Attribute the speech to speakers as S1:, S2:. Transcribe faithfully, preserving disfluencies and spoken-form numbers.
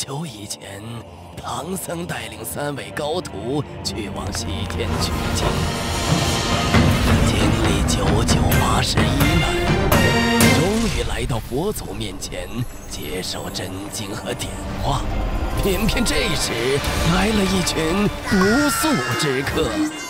S1: 久以前，唐僧带领三位高徒去往西天取经，经历九九八十一难，终于来到佛祖面前接受真经和点化。偏偏这时来了一群不速之客。